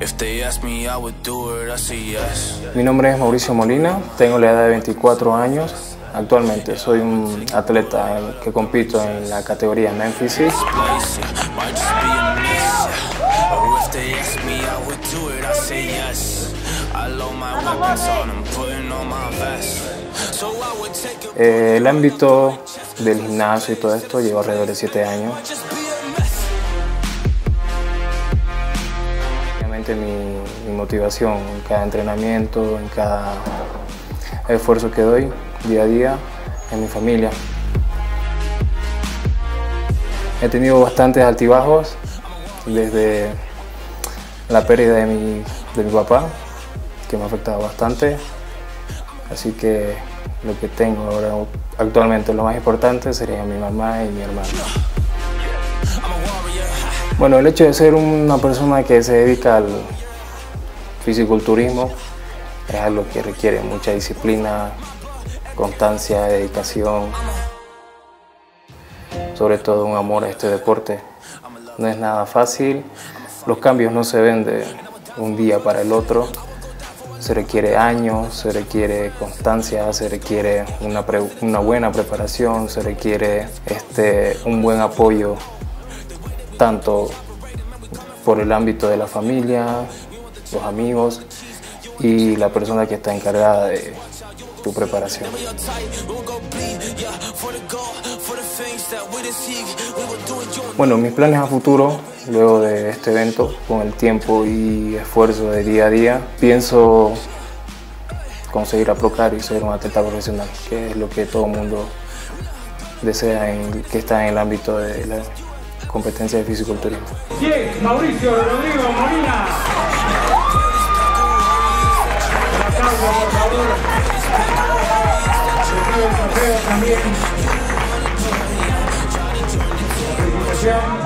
Mi nombre es Mauricio Molina, tengo la edad de 24 años. Actualmente soy un atleta que compito en la categoría Men Physique. El ámbito del gimnasio y todo esto llevo alrededor de 7 años. Obviamente mi motivación en cada entrenamiento, en cada esfuerzo que doy día a día es mi familia. He tenido bastantes altibajos, desde la pérdida de mi papá, que me ha afectado bastante, así que lo que tengo ahora actualmente, lo más importante, sería mi mamá y mi hermano. Bueno, el hecho de ser una persona que se dedica al fisiculturismo es algo que requiere mucha disciplina, constancia, dedicación, sobre todo un amor a este deporte. No es nada fácil, los cambios no se ven de un día para el otro. Se requiere años, se requiere constancia, se requiere una buena preparación, se requiere un buen apoyo, tanto por el ámbito de la familia, los amigos y la persona que está encargada de tu preparación. Bueno, mis planes a futuro, luego de este evento, con el tiempo y esfuerzo de día a día, pienso conseguir a Procard y ser un atleta profesional, que es lo que todo el mundo desea, que está en el ámbito de la competencia de fisiculturismo. Yes, Mauricio Rodrigo Molina. Por favor. Recibe el trofeo también. Felicitación.